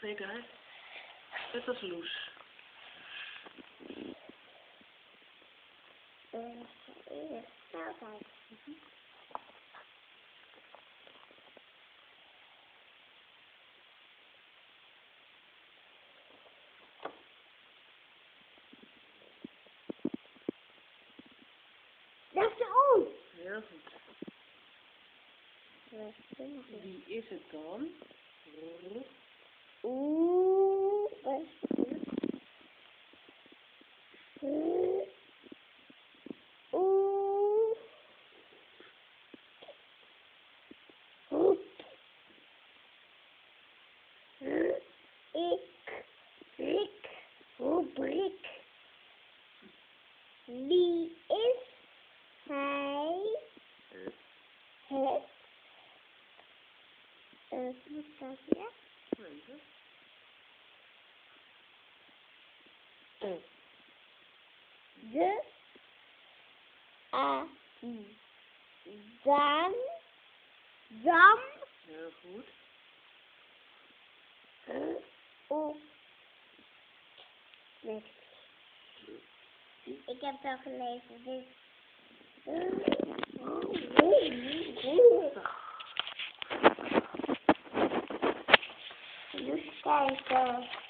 Zekerheid. Net als Loes. Snelheid. Dat is de O. Heel goed. Wie is het dan? Oeh. Oeh. Roep. Rik. Rubriek. Wie is hij? Het. Wat staat hier? De. Dan. Heel goed. Nee. Ik heb het al gelezen, dus. Dus kijken.